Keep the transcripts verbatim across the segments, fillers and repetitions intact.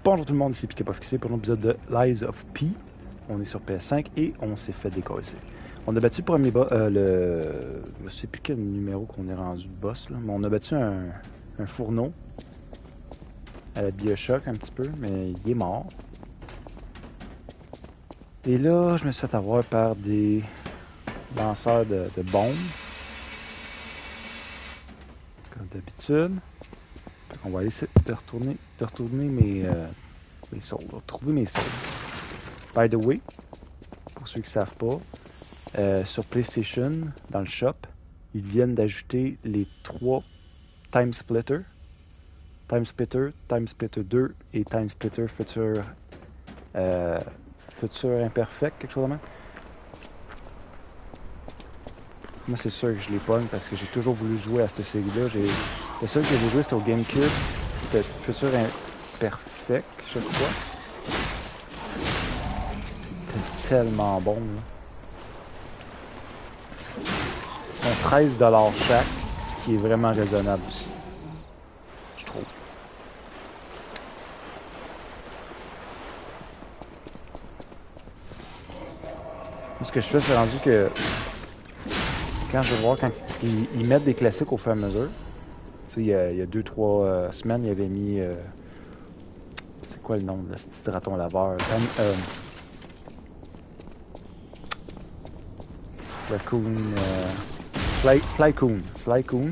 Bonjour tout le monde, ici PikaPofXC pour un épisode de Lies of P. On est sur P S cinq et on s'est fait décoller. On a battu le premier boss, euh, le... je sais plus quel numéro qu'on est rendu de boss, là, mais on a battu un, un fourneau à la Bioshock un petit peu, mais il est mort. Et là, je me suis fait avoir par des lanceurs de, de bombes, comme d'habitude. On va essayer de retourner, de retourner mes, euh, mes sauts, de retrouver mes sauts. By the way, pour ceux qui ne savent pas, euh, sur PlayStation, dans le shop, ils viennent d'ajouter les trois Time Splitter. Time Splitter, Time Splitter deux et Time Splitter Future, euh, Future Imperfect, quelque chose de même. Moi, c'est sûr que je les pogne parce que j'ai toujours voulu jouer à cette série-là. J'ai... Le seul que j'ai joué, c'était au GameCube. C'était Future Imperfect, je crois. C'était tellement bon, là. Ils sont treize dollars chaque, ce qui est vraiment raisonnable aussi. Je trouve. Ce que je fais, c'est rendu que quand je vais voir, quand, parce qu'ils ils mettent des classiques au fur et à mesure. Tu sais, il y a, il y a deux, trois euh, semaines, ils avaient mis. Euh, c'est quoi le nom de ce petit raton laveur? Euh, Raccoon. Euh, Sly, Slycoon. Slycoon.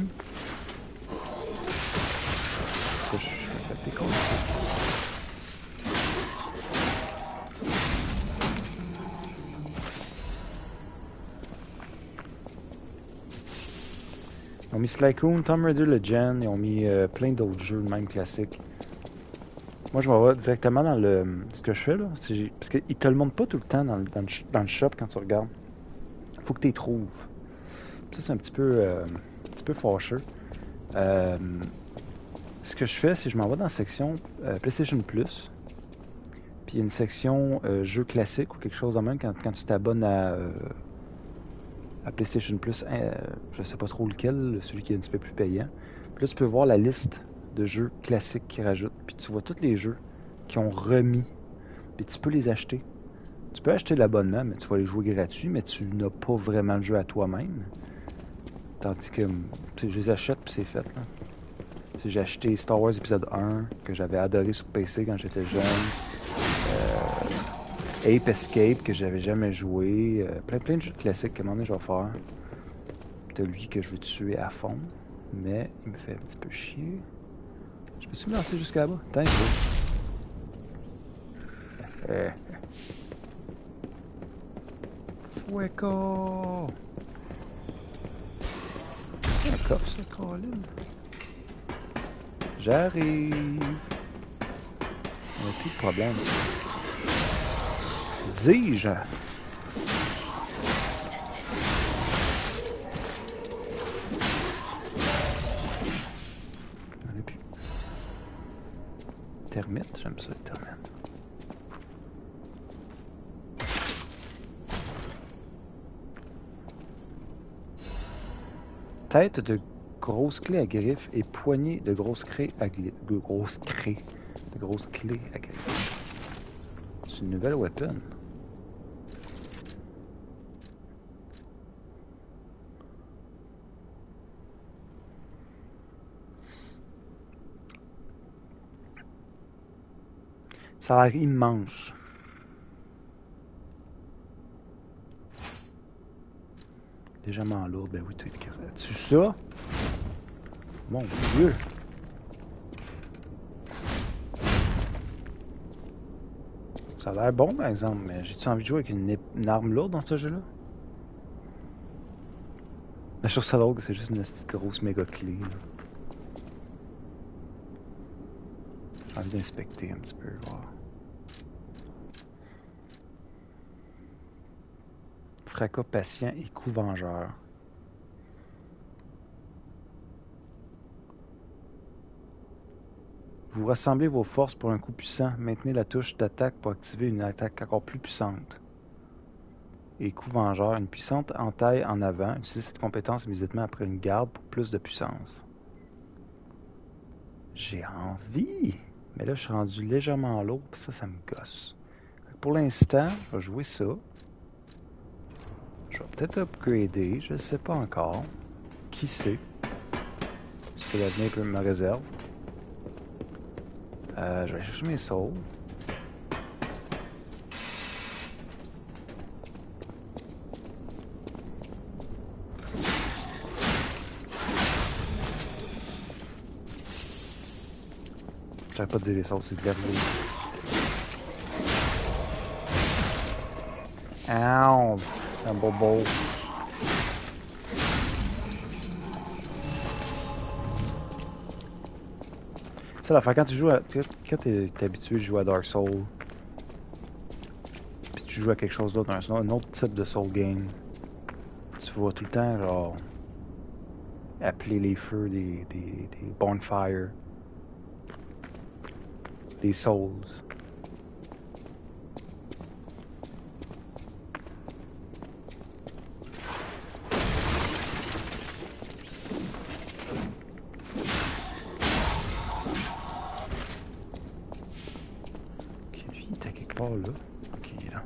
Je fais des Ils ont mis Slycoon, Tomb Raider Legend, ils ont mis euh, plein d'autres jeux, même classiques. Moi, je m'en vais directement dans le ce que je fais, là. C'est, parce qu'ils te le montrent pas tout le temps dans le, dans le, dans le shop quand tu regardes. Faut que tu les trouves. Ça, c'est un petit peu, euh, un petit peu fâcheux. Euh, ce que je fais, c'est que je m'en vais dans la section euh, PlayStation Plus. Puis il y a une section euh, jeux classiques ou quelque chose de même quand, quand tu t'abonnes à, euh, à PlayStation Plus. Euh, je sais pas trop lequel, celui qui est un petit peu plus payant. Puis là, tu peux voir la liste de jeux classiques qu'ils rajoutent. Puis tu vois tous les jeux qui ont remis. Puis tu peux les acheter. Tu peux acheter l'abonnement, mais tu vas les jouer gratuit, mais tu n'as pas vraiment le jeu à toi-même. Tandis que je les achète puis c'est fait. Là. J'ai acheté Star Wars épisode un, que j'avais adoré sur P C quand j'étais jeune. Euh, Ape Escape, que j'avais jamais joué. Euh, plein, plein de jeux classiques qu'à un moment donné je vais faire. Peut-être lui que je vais tuer à fond. Mais il me fait un petit peu chier. Je peux-tu me lancer jusqu'à là-bas? Thank you. Euh. Fueco! Un coffre, ça, Colin. J'arrive. On n'a plus de problème. Dis-je. On n'a plus. Termite, j'aime ça, les termites. Tête de grosse clé à griffes et poignée de grosses clés à griffes. De grosses clés. De grosses clés à griffes. C'est une nouvelle weapon. Ça a l'air immense. Légèrement lourd. Ben oui, tu es ça? Mon Dieu! Ça a l'air bon, par exemple, mais j'ai-tu envie de jouer avec une, une arme lourde dans ce jeu-là? Mais je trouve ça drôle que c'est juste une petite grosse méga clé. J'ai envie d'inspecter un petit peu, voir. Fracas patient et coup vengeur. Vous rassemblez vos forces pour un coup puissant. Maintenez la touche d'attaque pour activer une attaque encore plus puissante. Et coup vengeur, une puissante entaille en avant. Utilisez cette compétence immédiatement après une garde pour plus de puissance. J'ai envie. Mais là, je suis rendu légèrement lourd, pis ça, ça me gosse. Pour l'instant, je vais jouer ça. Je vais peut-être upgrader, je ne sais pas encore. Qui sait? Ce que l'avenir peut me réserve. Euh, je vais chercher mes sauts. J'arrête pas de dire les sauts, c'est de l'herbe. Ow! Un bobo. Ça, la fois quand tu joues à. Quand t'es habitué de jouer à Dark Souls, puis tu joues à quelque chose d'autre, un, un autre type de Soul game, tu vois tout le temps, genre. Appeler les feux des, des, des bonfires, des souls. Ok, lui, il était quelque part là. Ok, il est là.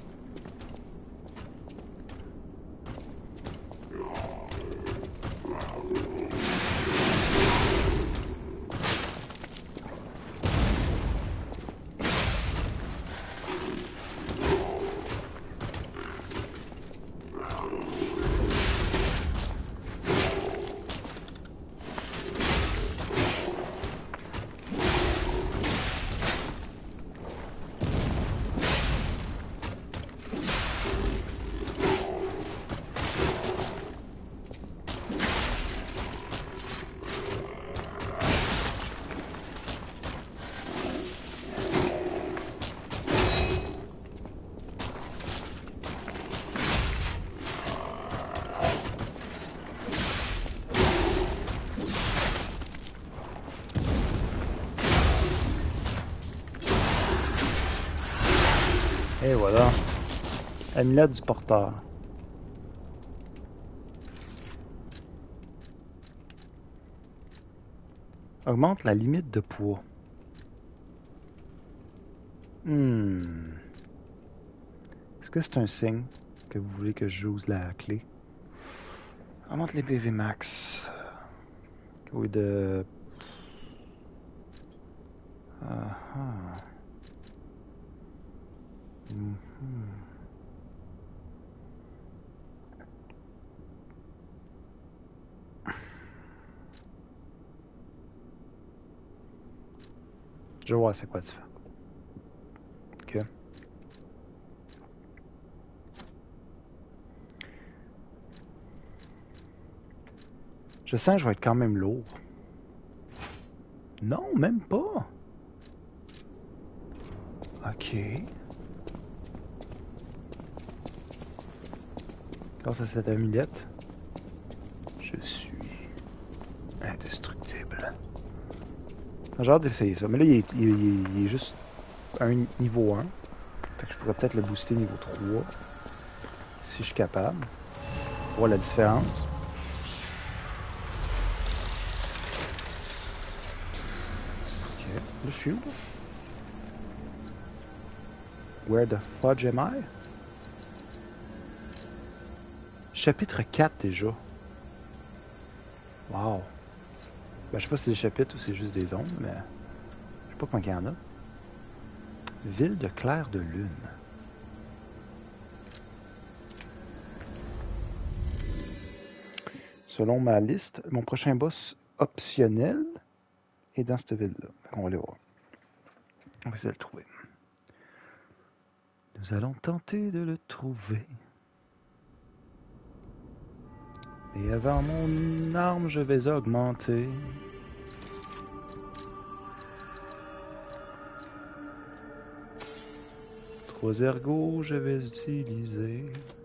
Et voilà. Amulette du porteur. Augmente la limite de poids. Hmm. Est-ce que c'est un signe que vous voulez que je use la clé? Augmente les P V max. Oui, de... Ah ah. Mm-hmm. Je vois c'est quoi différent. Ok. Je sens que je vais être quand même lourd. Non, même pas. Ok. Grâce à cette amulette, je suis indestructible. J'ai hâte d'essayer ça. Mais là, il est, il, est, il est juste un niveau un. Fait que je pourrais peut-être le booster niveau trois. Si je suis capable. Voir la différence. Ok. Là, je suis où? Where the fudge am I? Chapitre quatre déjà. Wow. Ben, je sais pas si c'est des chapitres ou c'est juste des ondes, mais je sais pas combien il y en a. Ville de Clair de Lune. Selon ma liste, mon prochain boss optionnel est dans cette ville-là. On va aller voir. On va essayer de le trouver. Nous allons tenter de le trouver. Et avant mon arme, je vais augmenter. Trois ergots, je vais utiliser.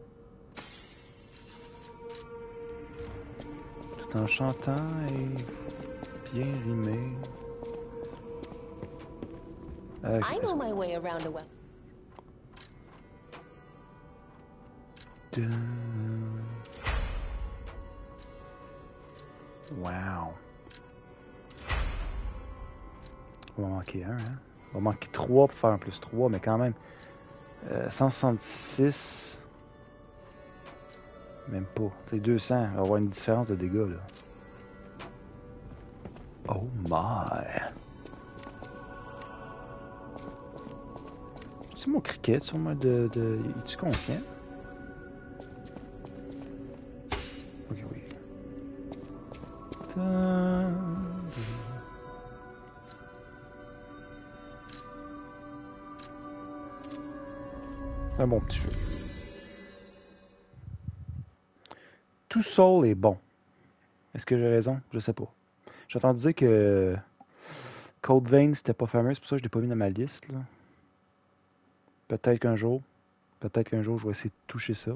Tout en chantant et bien rimé. Euh, I know my way around a well. Wow. Il va manquer un, hein. Il va manquer trois pour faire un plus trois, mais quand même. Euh, cent soixante-six. Même pas. C'est deux cents. Il va y avoir une différence de dégâts, là. Oh my. C'est mon cricket sur moi de. de... Es-tu conscient? Ok, oui. Ta- Un bon petit jeu. Tout Soul est bon. Est-ce que j'ai raison? Je sais pas. J'ai entendu dire que Code Vein c'était pas fameux, c'est pour ça que je l'ai pas mis dans ma liste. Là. Peut-être qu'un jour, peut-être qu'un jour je vais essayer de toucher ça.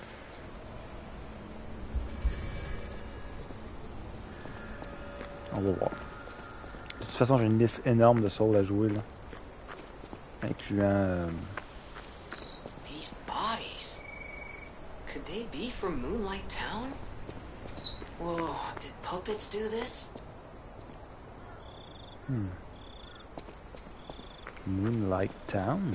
On va voir. De toute façon, j'ai une liste énorme de Soul à jouer là. Incluant. Euh... These bodies. Could they be from Moonlight Town? Whoa, did puppets do this? Hmm. Moonlight Town?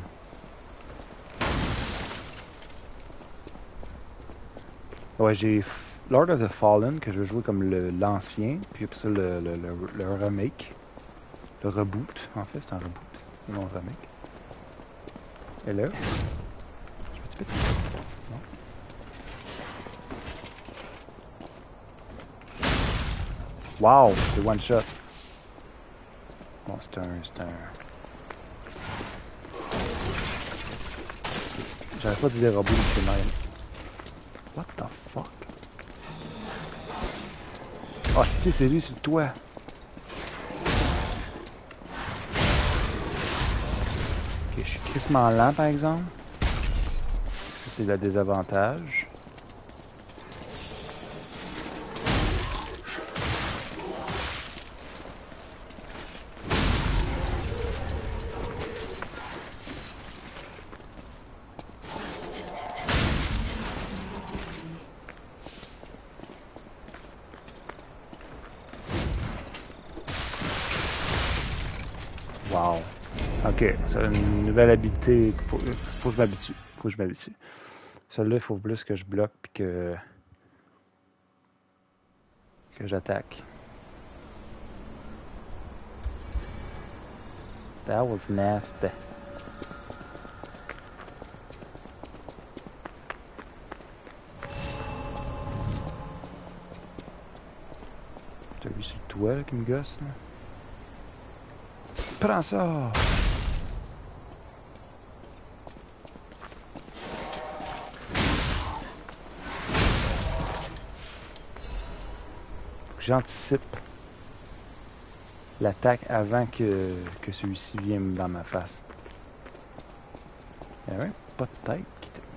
Ouais, j'ai F- Lord of the Fallen que je veux jouer comme le- l'ancien, puis après ça le, le, le, le remake. Le reboot, en fait, c'est un reboot, non un remake. Et là, je peux-tu péter ça? Non. Wow, c'est one shot. Bon, c'est un, c'est un... J'arrête pas de dire robot de chez même. What the fuck? Ah, oh, si, c'est lui sur le toit. Ok, je suis crissement lent, par exemple. Ça, c'est le désavantage. Wow. Ok, c'est une nouvelle habilité. Faut, faut que je m'habitue. Faut que je m'habitue. Celle-là, il faut plus que je bloque puis que. que j'attaque. That was nasty. T'as vu sur le toit là, qui me gosse là? Prends ça! Faut que j'anticipe l'attaque avant que, que celui-ci vienne dans ma face. Il y avait pas de tête qui était.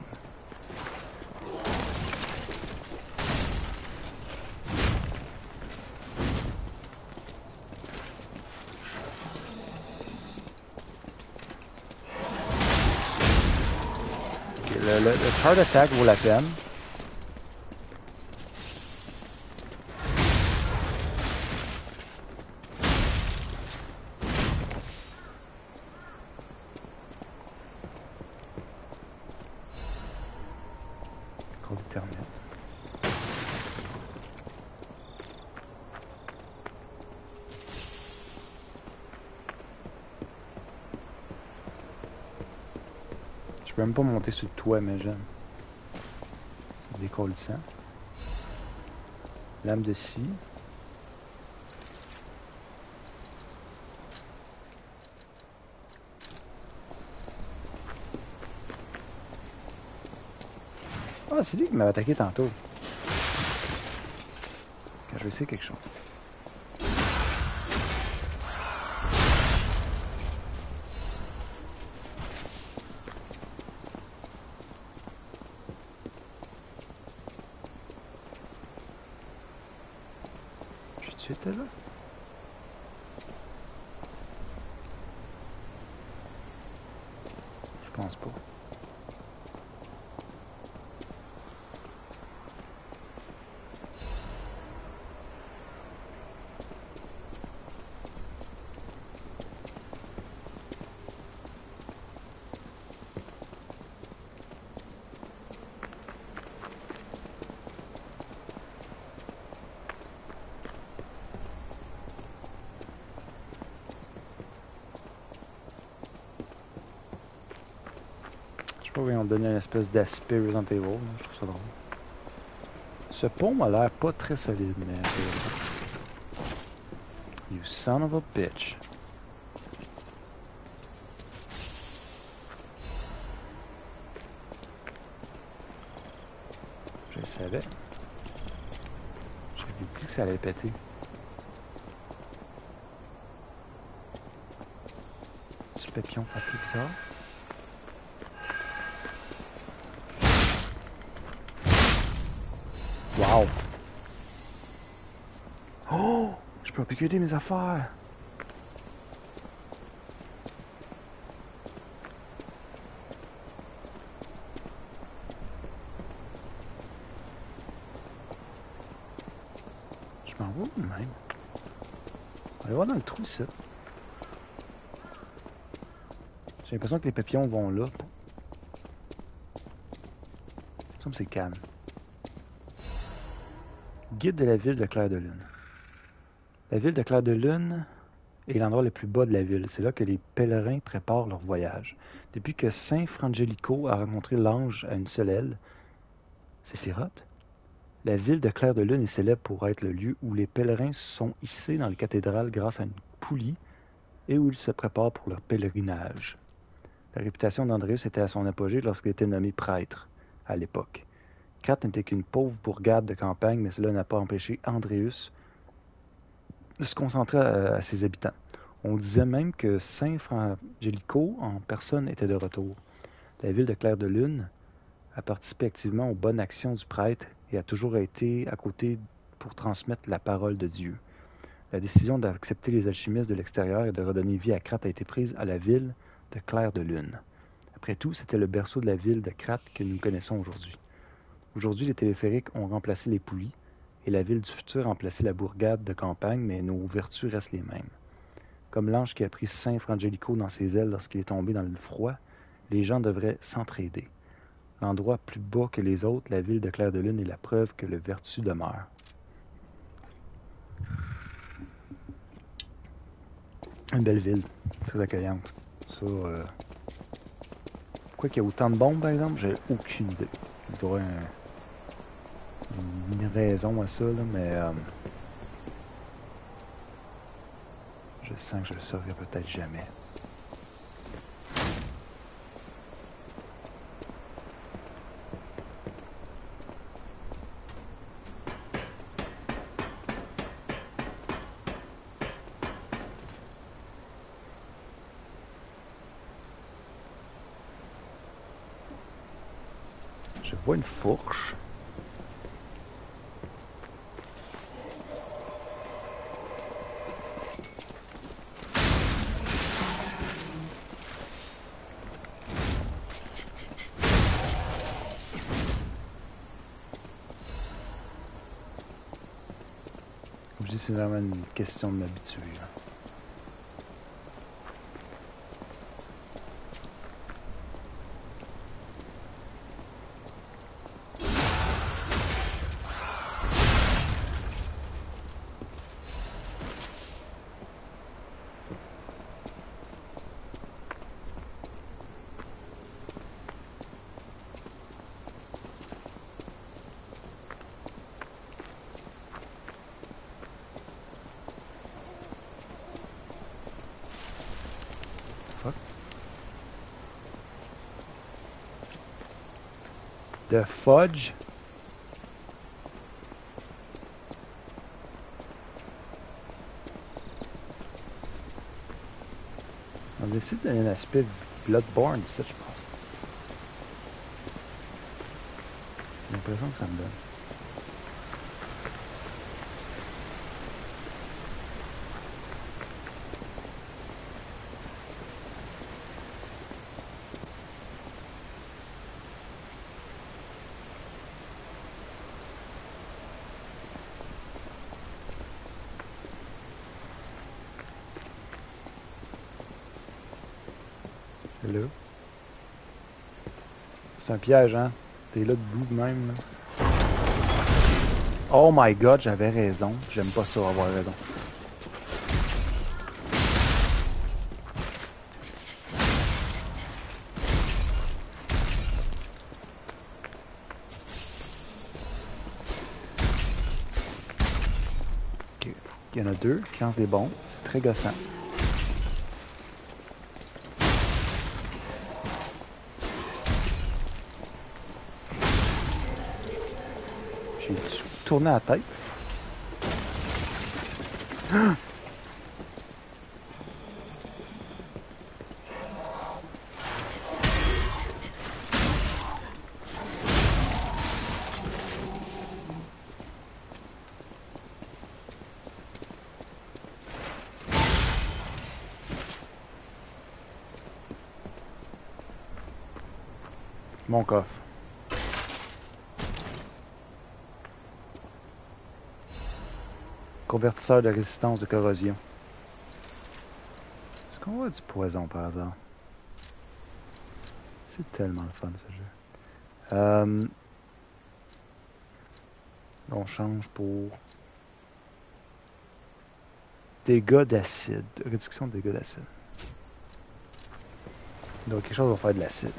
Okay, le, le, le Heart Attack vaut la peine. Code Ethernet. Je peux même pas monter sur le toit, mais j'aime. C'est décollissant. Lame de scie. Ah, c'est lui qui m'avait attaqué tantôt. Quand je vais essayer quelque chose. Je suis là? Je pense pas. trouve qu'ils ont donné une espèce d'aspect Resident Evil. Là. Je trouve ça drôle. Ce pont a l'air pas très solide, mais... You son of a bitch. Je le savais. J'avais dit que ça allait péter. Ce papillon fait plus bizarre. Wow! Oh! Je peux piquer mes affaires! Je m'en vais où même? On va aller voir dans le trou ici. J'ai l'impression que les papillons vont là. Ça me c'est calme. Guide de la ville de Clair-de-Lune. La ville de Clair-de-Lune est l'endroit le plus bas de la ville. C'est là que les pèlerins préparent leur voyage. Depuis que Saint Frangelico a rencontré l'ange à une seule aile, Séphiroth, la ville de Clair-de-Lune est célèbre pour être le lieu où les pèlerins sont hissés dans la cathédrale grâce à une poulie et où ils se préparent pour leur pèlerinage. La réputation d'Andréus était à son apogée lorsqu'il était nommé prêtre à l'époque. Crates n'était qu'une pauvre bourgade de campagne, mais cela n'a pas empêché Andréus de se concentrer à, à ses habitants. On disait même que Saint Frangelico en personne était de retour. La ville de Clair-de-Lune a participé activement aux bonnes actions du prêtre et a toujours été à côté pour transmettre la parole de Dieu. La décision d'accepter les alchimistes de l'extérieur et de redonner vie à Crates a été prise à la ville de Clair-de-Lune. Après tout, c'était le berceau de la ville de Crates que nous connaissons aujourd'hui. Aujourd'hui, les téléphériques ont remplacé les poulies et la ville du futur a remplacé la bourgade de campagne, mais nos vertus restent les mêmes. Comme l'ange qui a pris Saint Frangelico dans ses ailes lorsqu'il est tombé dans le froid, les gens devraient s'entraider. L'endroit plus bas que les autres, la ville de Clair-de-Lune, est la preuve que le vertu demeure. Une belle ville, très accueillante. Ça, euh... pourquoi qu'il y a autant de bombes, par exemple, j'ai aucune idée. Il doit y avoir un... une raison à ça, là, mais euh... je sens que je le saurai peut-être jamais. Je vois une fourche. Comme je dis, c'est vraiment une question de m'habituer. The fudge. On décide de donner un aspect Bloodborne, ça je pense. C'est l'impression que ça me donne. Là. C'est un piège, hein? T'es là debout de même. Là. Oh my god, j'avais raison. J'aime pas ça avoir raison. Il y en a deux qui lancent des bombes. C'est très gossant. J'ai tourné la tête. Ah! Mon coffre. Convertisseur de résistance de corrosion. Est-ce qu'on voit du poison par hasard? C'est tellement le fun ce jeu. Euh... On change pour dégâts d'acide. Réduction de dégâts d'acide. Donc quelque chose va faire de l'acide.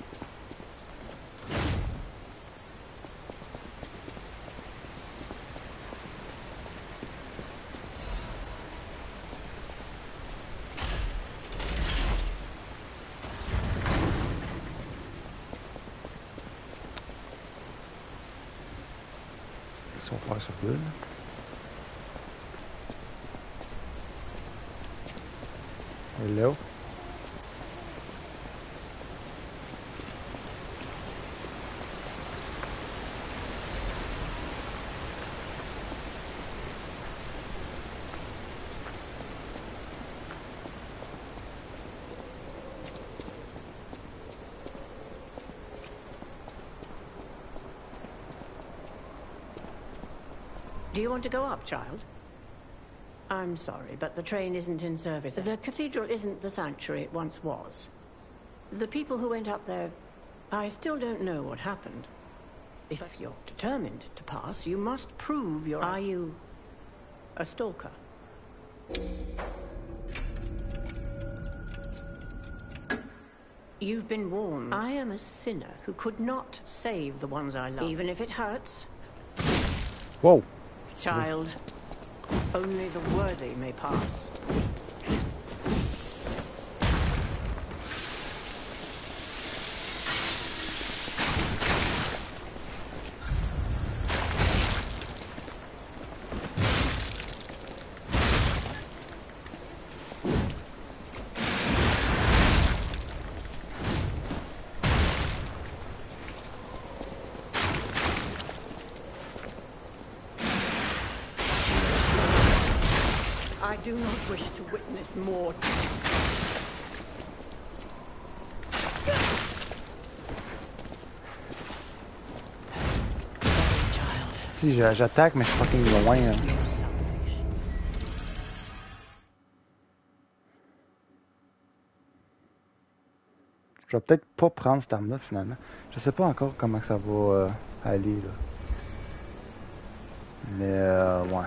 Qu'est-ce qu'on va faire sur Good? Hello? Do you want to go up, child? I'm sorry, but the train isn't in service. The cathedral isn't the sanctuary it once was. The people who went up there, I still don't know what happened. If you're determined to pass, you must prove you're... Are you a stalker? You've been warned. I am a sinner who could not save the ones I love. Even if it hurts. Whoa. Child, only the worthy may pass. I do not wish to witness more. Si j'attaque, mais je suis fucking loin. Hein. Je vais peut-être pas prendre cette arme-là finalement. Je sais pas encore comment ça va euh, aller là. Mais euh, ouais.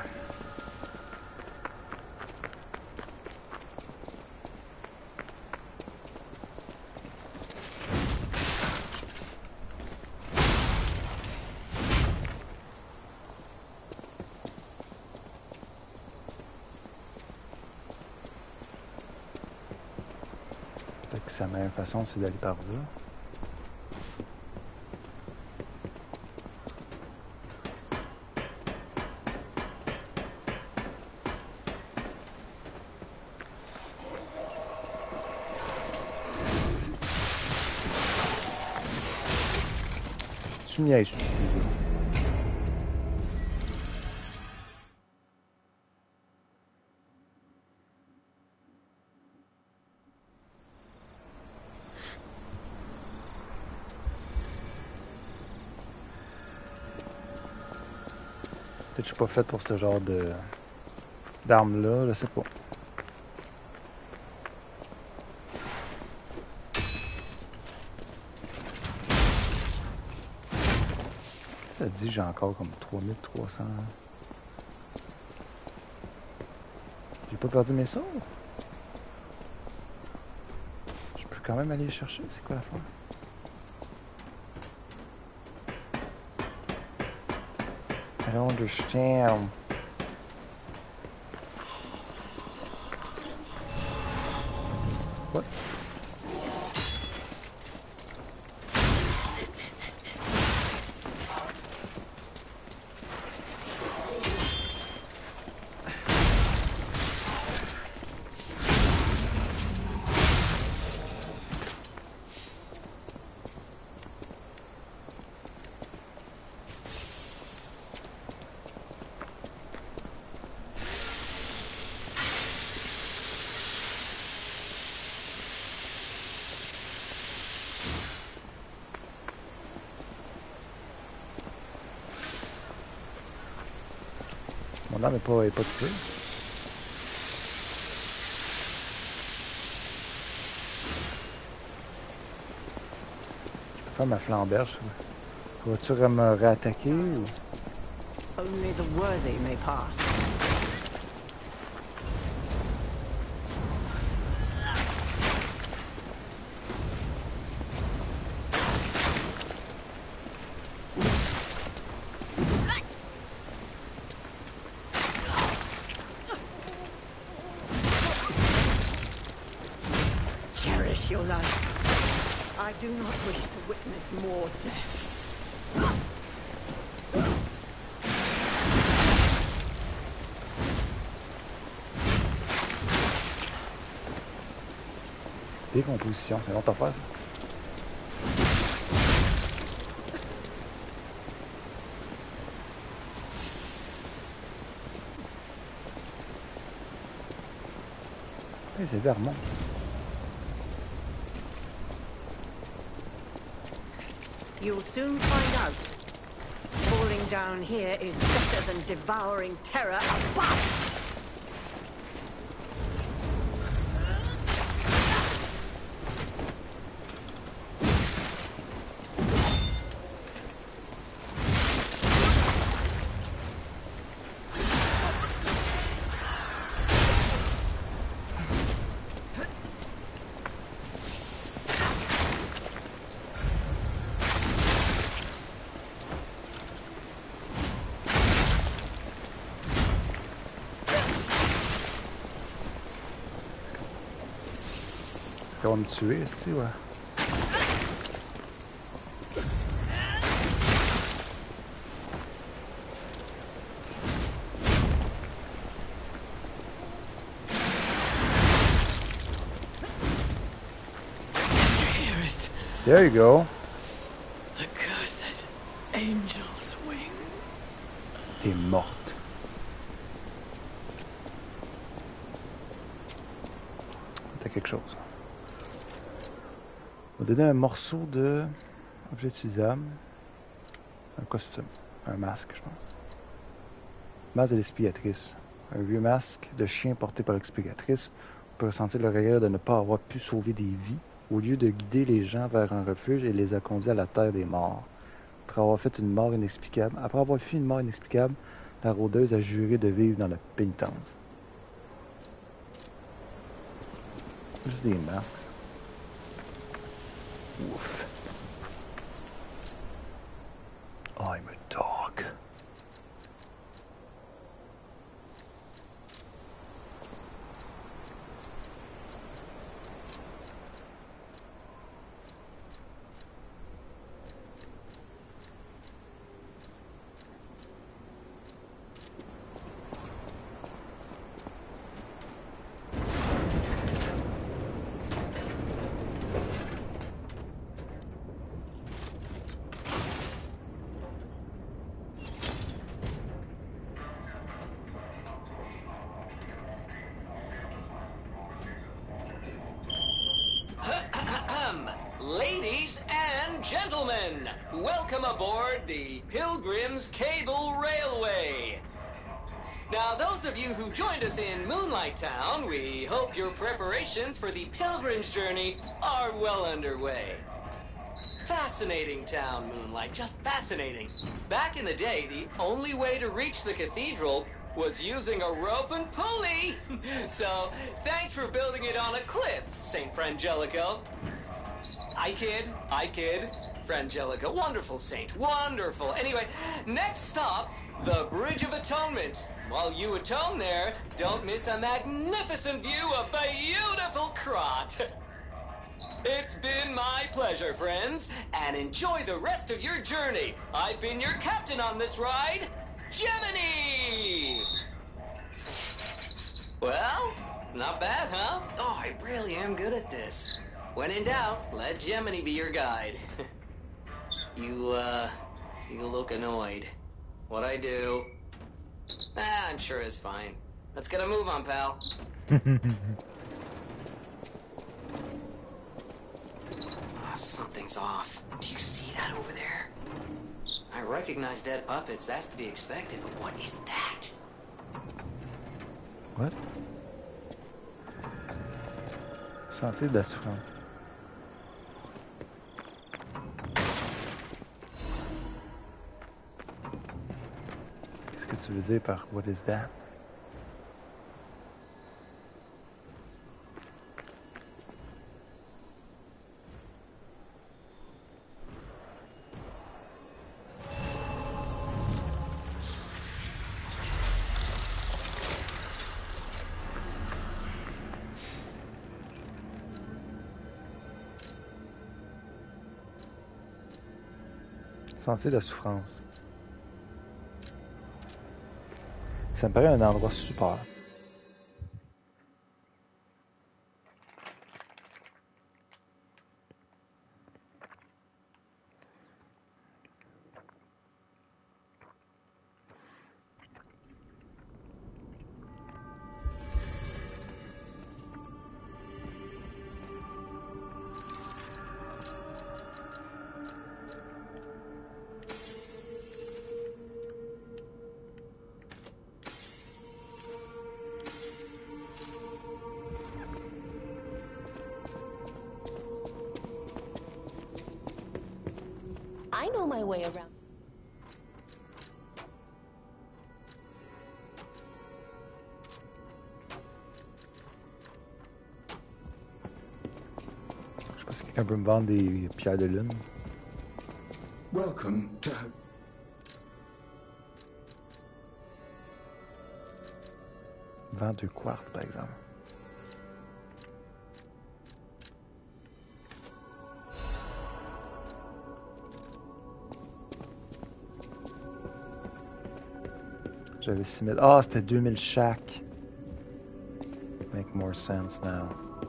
Peut-être que sa meilleure façon c'est d'aller par là. Tu niaises, tu Peut-être que je suis pas fait pour ce genre de d'armes-là, je sais pas. Ça dit j'ai encore comme trois mille trois cents. J'ai pas perdu mes sorts. Je peux quand même aller les chercher, c'est quoi l'affaire? I don't understand. What? Mon âme n'est pas, est pas tuée. Je peux faire ma flamberge. Vas-tu me réattaquer ou... Only the worthy may pass. Cherish your life. I do not wish to witness more death. Décomposition, c'est longtemps pas ça. Oui, c'est Vermont. You'll soon find out. Falling down here is better than devouring terror above. Ça va me tuer, ici, ouais. There you go. The cursed angel's wing. T'es morte. T'as quelque chose. On va donner un morceau de objet utilisable. Un costume. Un masque, je pense. Masque de l'expiatrice. Un vieux masque de chien porté par l'expiatrice peut ressentir le regret de ne pas avoir pu sauver des vies. Au lieu de guider les gens vers un refuge, elle les a conduits à la terre des morts. Après avoir fait une mort inexplicable, après avoir fui une mort inexplicable, la rôdeuse a juré de vivre dans la pénitence. Juste des masques. Ouf. I'm a dog. Ladies and gentlemen, welcome aboard the Pilgrim's Cable Railway. Now, those of you who joined us in Moonlight Town, we hope your preparations for the Pilgrim's journey are well underway. Fascinating town, Moonlight, just fascinating. Back in the day, the only way to reach the cathedral was using a rope and pulley. So, thanks for building it on a cliff, Saint Frangelico. I kid, I kid. Frangelico, wonderful saint, wonderful. Anyway, next stop, the Bridge of Atonement. While you atone there, don't miss a magnificent view of beautiful Krot. It's been my pleasure, friends, and enjoy the rest of your journey. I've been your captain on this ride, Gemini! Well, not bad, huh? Oh, I really am good at this. When in doubt, let Gemini be your guide. you, uh, you look annoyed. What'd I do? Ah, I'm sure it's fine. Let's get a move on, pal. Oh, something's off. Do you see that over there? I recognize dead puppets. That's to be expected, but what is that? What? Sentier de la souffrance. Qu'est-ce que tu veux dire par what is that? Sentier de la souffrance. Ça me paraît un endroit super. I know my way around. Je sais pas si quelqu'un peut me vendre des pierres de lune. Welcome to... Vendre deux quartz, par exemple. J'avais six mille. Ah, c'était deux mille chaque. Make more sense now.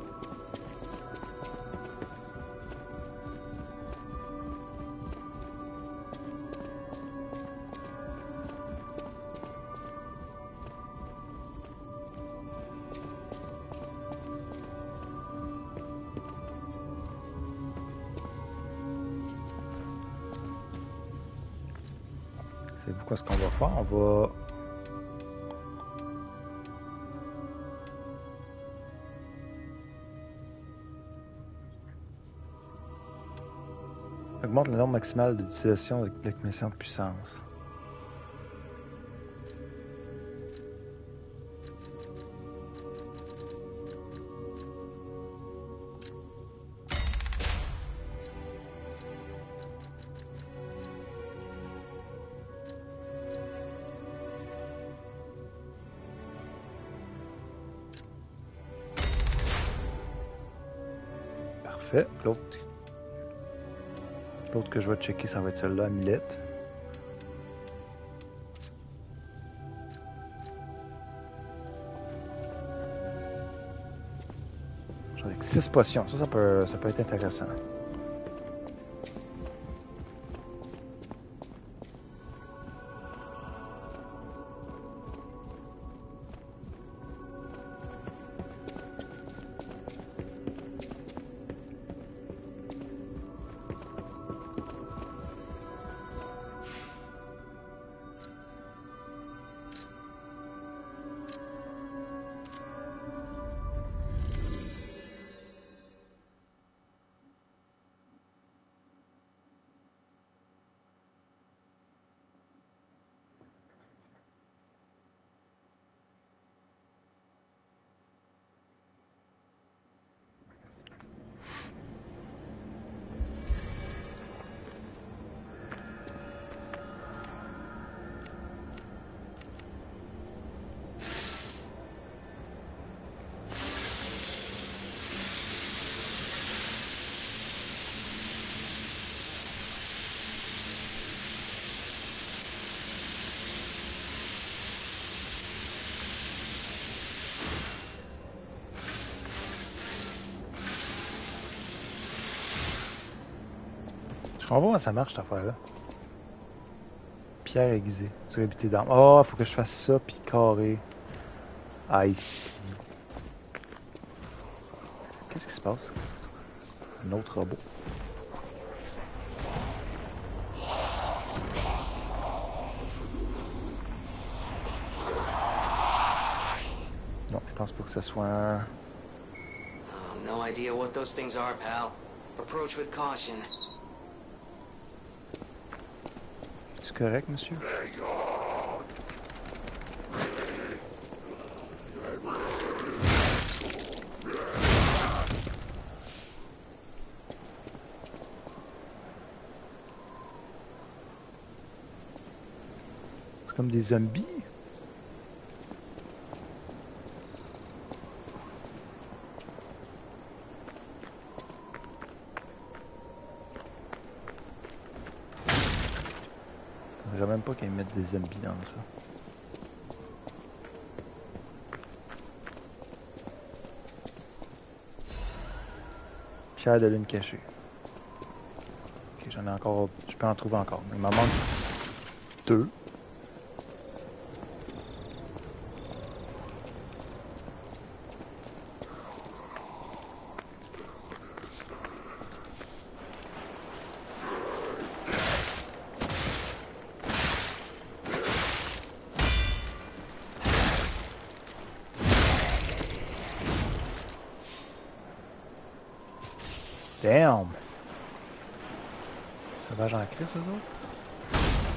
C'est quoi ce qu'on va faire? On va... Augmente le nombre maximal d'utilisation de l'accumulation de puissance. Parfait. L'autre... L'autre que je vais checker, ça va être celle-là, Millette. J'en ai avec six potions. Ça, ça peut, ça peut être intéressant. Je comprends pas comment ça marche cette affaire-là. Pierre aiguisée. Durabilité d'arme. Oh, faut que je fasse ça, puis carré. Ah, ici. Qu'est-ce qui se passe? Un autre robot. Non, je pense pas que ce soit un... Oh, no idea what those things are, pal. Approach with caution. C'est correct, monsieur? C'est comme des zombies. Je ne même pas qu'ils mettent des zombies dans ça. Pierre de lune cachée. Ok, j'en ai encore. Je peux en trouver encore. Il m'en manque deux. Damn! Sauvage en crise, eux autres?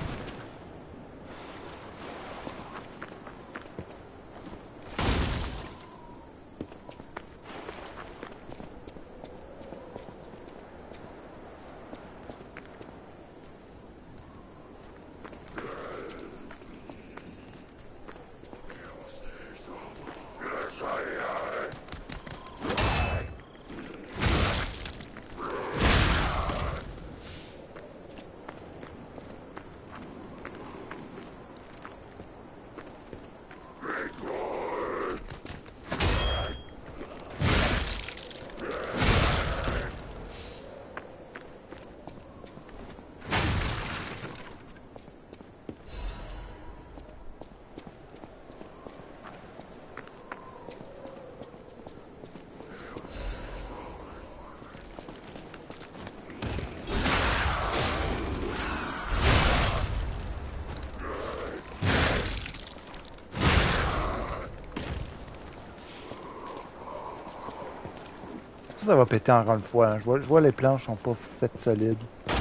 Ça va péter encore une fois. Hein. Je, vois, je vois les planches sont pas faites solides.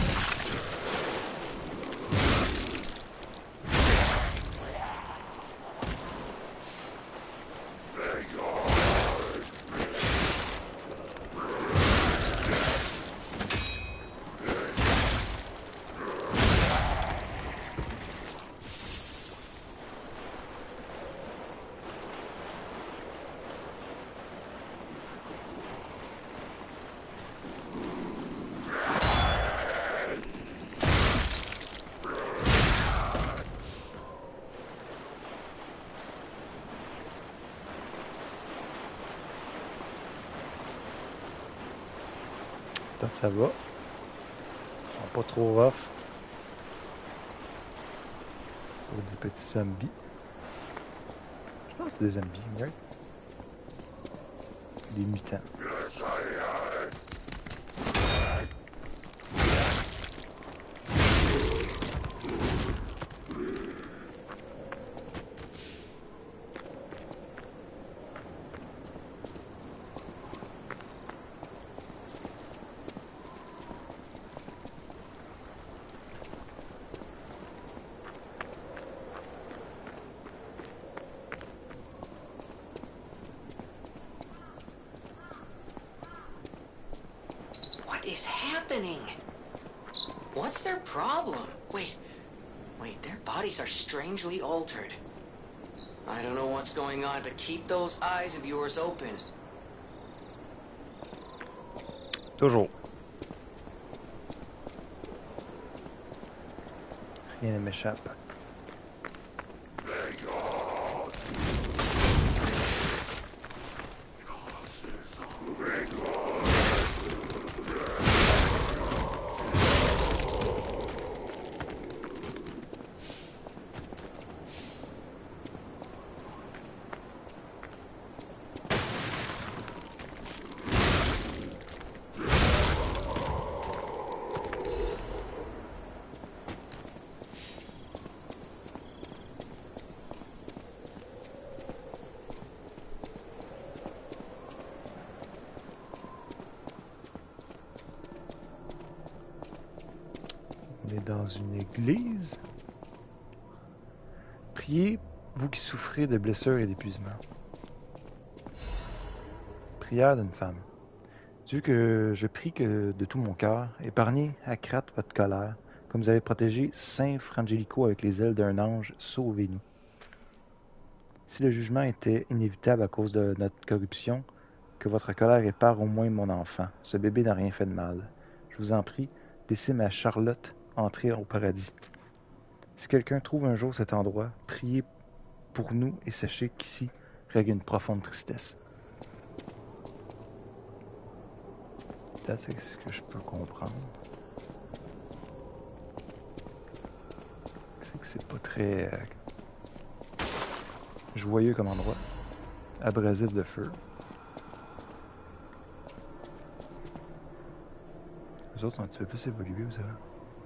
Tant que ça va. Ils sont pas trop rough. Pour des petits zombies. Je pense que c'est des zombies, right? Des mutants. What is happening? What's their problem? Wait, wait, their bodies are strangely altered. I don't know what's going on, but keep those eyes of yours open. Toujours. Rien ne m'échappe. est dans une église. Priez, vous qui souffrez de blessures et d'épuisement. Prière d'une femme. Dieu, que je prie que de tout mon cœur, épargnez à Crate votre colère, comme vous avez protégé Saint Frangelico avec les ailes d'un ange, sauvez-nous. Si le jugement était inévitable à cause de notre corruption, que votre colère épare au moins mon enfant. Ce bébé n'a rien fait de mal. Je vous en prie, laissez ma Charlotte entrer au paradis. Si quelqu'un trouve un jour cet endroit, priez pour nous et sachez qu'ici règne une profonde tristesse. Là, c'est ce que je peux comprendre. C'est que c'est pas très euh, joyeux comme endroit. Abrasif de feu. Les autres ont un petit peu plus évolué, vous savez.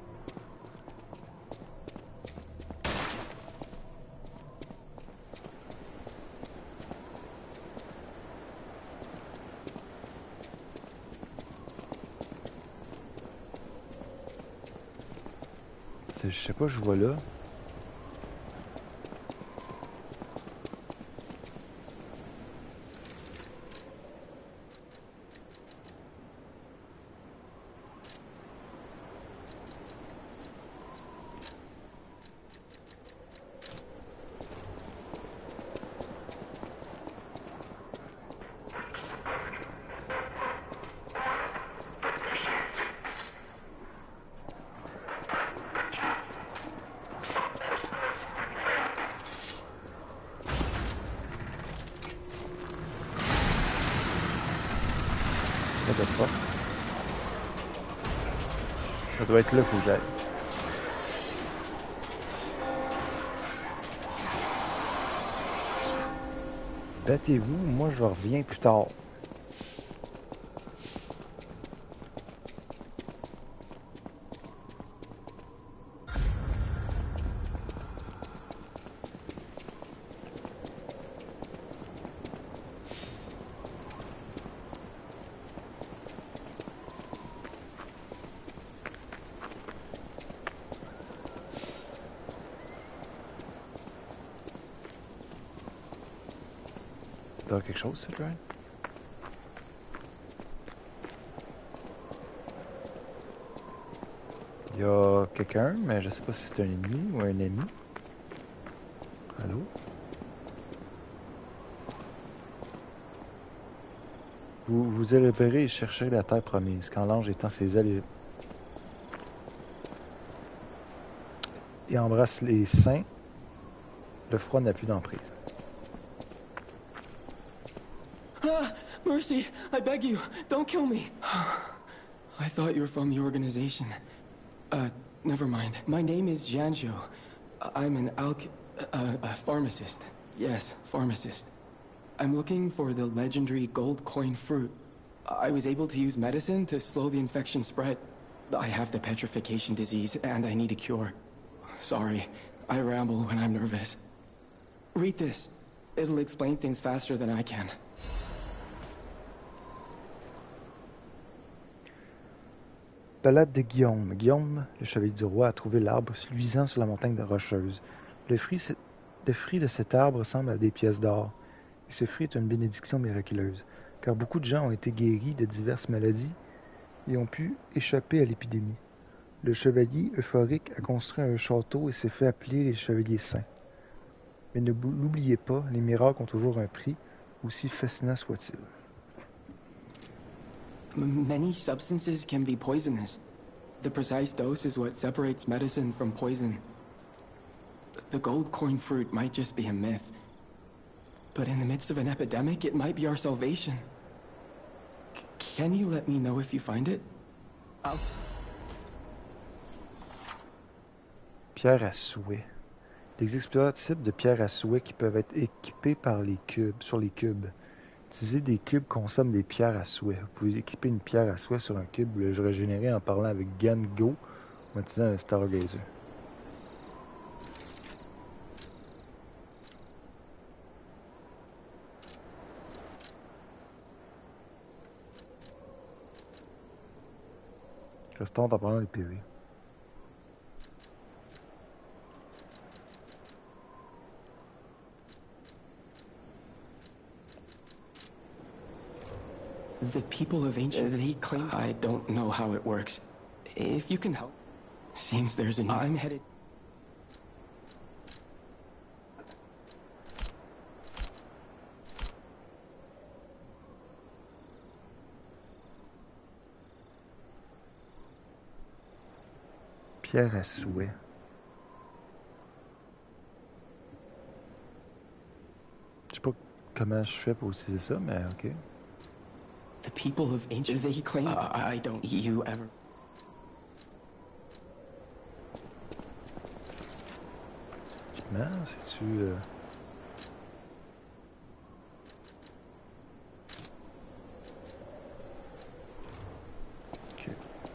Je sais pas, je vois là. Pas. Ça doit être là qu'il faut que j'aille. Battez-vous, moi je reviens plus tard. T'as quelque chose, c'est vrai? Il y a quelqu'un, mais je sais pas si c'est un ennemi ou un ami. Allô? Vous vous élèverez et chercherez la terre promise, quand l'ange étend ses ailes et, et embrasse les saints, le froid n'a plus d'emprise. Ah, mercy, I beg you, don't kill me. I thought you were from the organization. Uh, never mind. My name is Janjo. I'm an alch... Uh, a pharmacist. Yes, pharmacist. I'm looking for the legendary gold coin fruit. I was able to use medicine to slow the infection spread. I have the petrification disease, and I need a cure. Sorry, I ramble when I'm nervous. Read this. It'll explain things faster than I can. Ballade de Guillaume. Guillaume, le chevalier du roi, a trouvé l'arbre luisant sur la montagne de Rocheuse. Le fruit, le fruit de cet arbre ressemble à des pièces d'or. Et ce fruit est une bénédiction miraculeuse, car beaucoup de gens ont été guéris de diverses maladies et ont pu échapper à l'épidémie. Le chevalier euphorique a construit un château et s'est fait appeler les Chevaliers Saints. Mais ne l'oubliez pas, les miracles ont toujours un prix, aussi fascinant soit-il. Many substances can be poisonous. The precise dose is what separates medicine from poison. The gold coin fruit might just be a myth. But in the midst of an epidemic, it might be our salvation. C- can you let me know if you find it? I'll... Pierre à souhait. Les exploits types de pierres à souhait qui peuvent être équipés par les cubes, sur les cubes. Utiliser des cubes consomment des pierres à souhait. Vous pouvez équiper une pierre à souhait sur un cube ou le régénérer en parlant avec Gango ou en utilisant un Stargazer. Restons en parlant des P V. The people of ancient, they claim... I don't know how it works. If you can help. Seems there's an... I'm headed... Pierre à souhait. Je sais pas comment je fais pour utiliser ça, mais ok. The people of ancient, they claim... Uh, I don't... You ever... Comment? C'est-tu... Euh... Ok.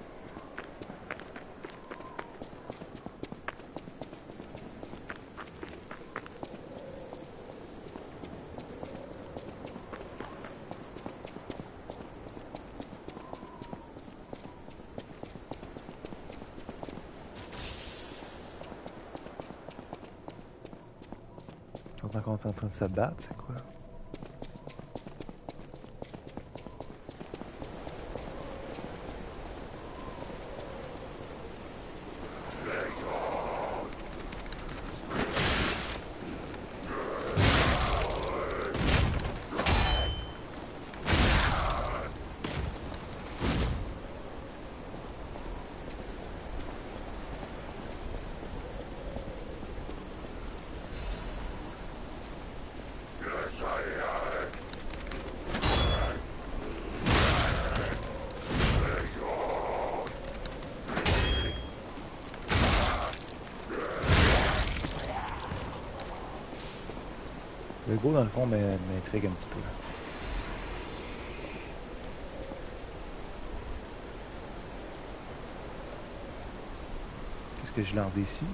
Pendant qu'on est en train de se battre, c'est quoi? Le go, dans le fond, m'intrigue un petit peu. Qu'est-ce que je lance d'ici?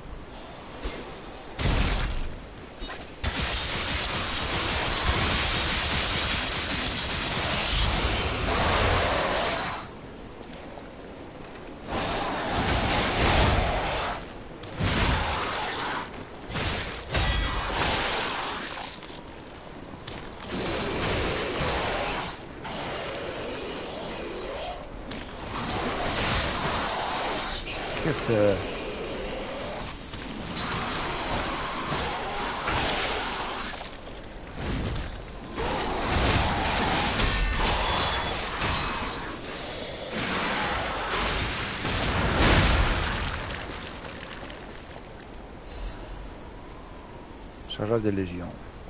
Qu'est-ce que... Chargeur de Légion.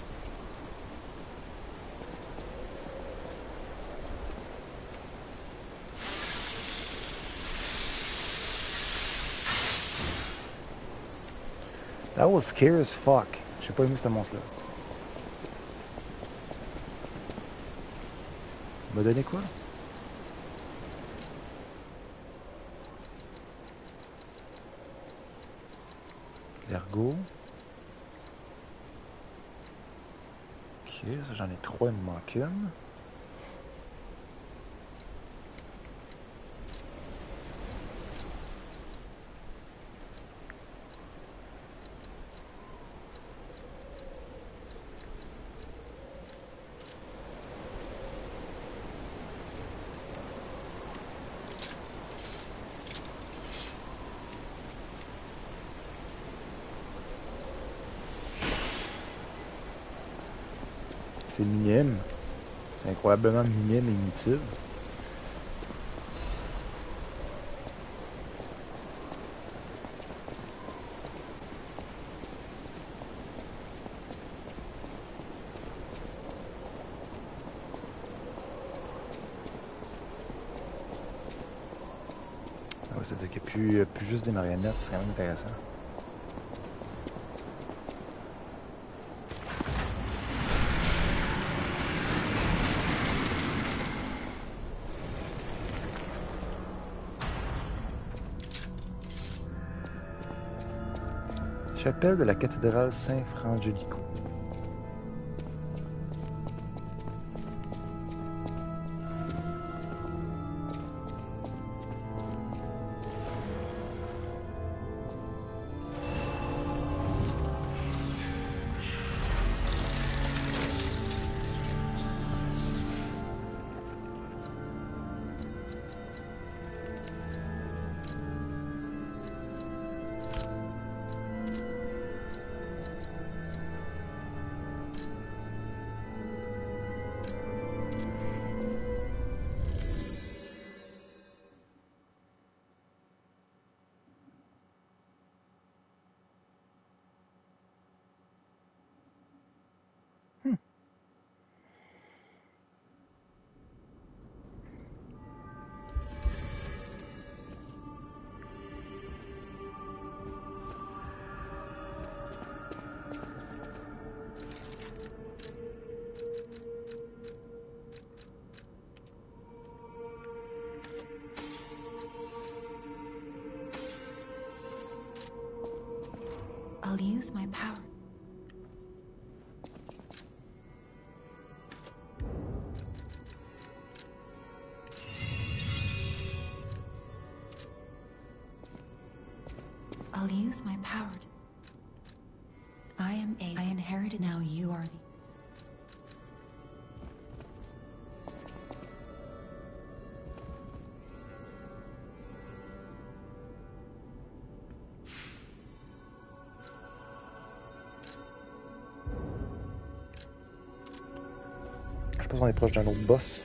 That was scary as fuck. J'ai pas aimé ce monstre-là. Il m'a donné quoi? L'ergot. Ok, ça j'en ai trois, il me manque une. C'est minime. C'est incroyablement minime et inutile. Ah ouais, ça veut dire qu'il n'y a plus, plus juste des marionnettes, c'est quand même intéressant. Chapelle de la cathédrale Saint-Frangelico. I'll use my power. I'll use my power. I am a... I inherited, now you are the... Je pense qu'on est proche d'un autre boss.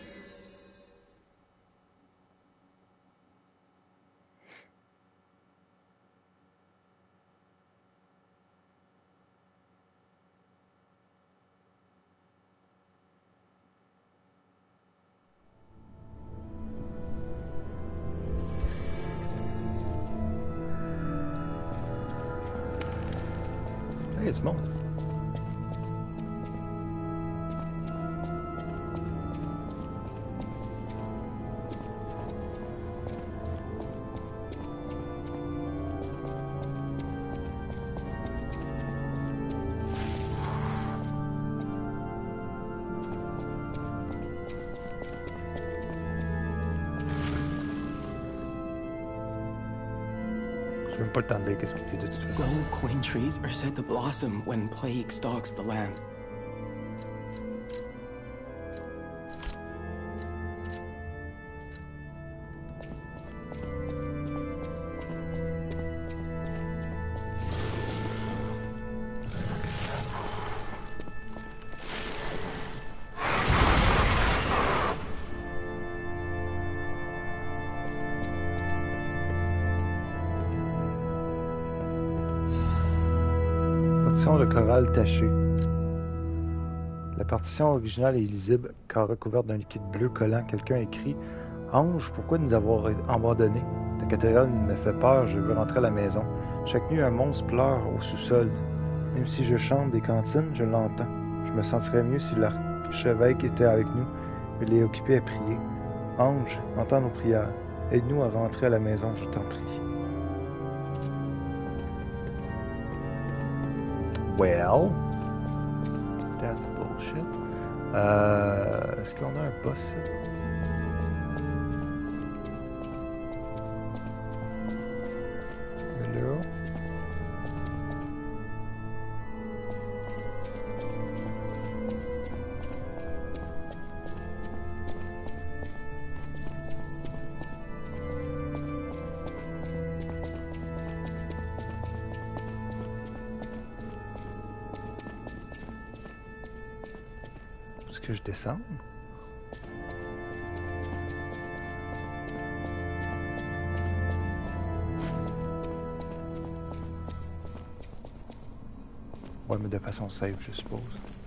Il y a du monde. J'ai même pas le temps de dire qu'est-ce qu'il dit de toute façon. Gold coin trees are said to blossom when plague stalks the land. De chorale tachée. La partition originale est illisible car recouverte d'un liquide bleu collant. Quelqu'un écrit « Ange, pourquoi nous avoir abandonnés? La cathédrale me fait peur, je veux rentrer à la maison. Chaque nuit, un monstre pleure au sous-sol. Même si je chante des cantines, je l'entends. Je me sentirais mieux si l'archevêque était avec nous. Il est occupé à prier. Ange, entends nos prières. Aide-nous à rentrer à la maison, je t'en prie. » Well, that's bullshit. Euh, Est-ce qu'on a un boss ici? Hello? Est-ce que je descends? Ouais, mais de façon safe, je suppose.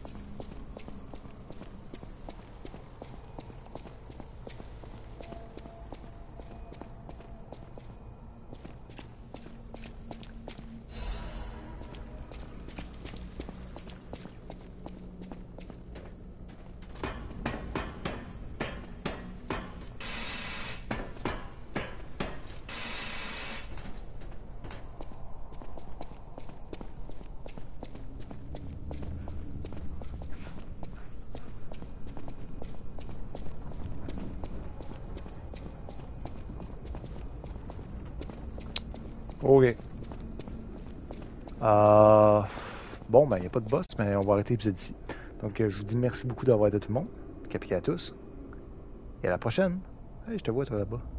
Ok. Euh... Bon, ben, il n'y a pas de boss, mais on va arrêter l'épisode ici. Donc, euh, je vous dis merci beaucoup d'avoir été tout le monde. Capi à tous. Et à la prochaine. Hey, je te vois, toi, là-bas.